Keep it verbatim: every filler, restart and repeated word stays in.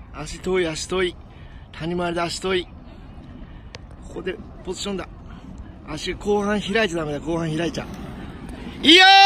足遠い、足遠い。谷回りで足遠い。ここでポジションだ。足後半開いちゃダメだ、後半開いちゃう。いいよー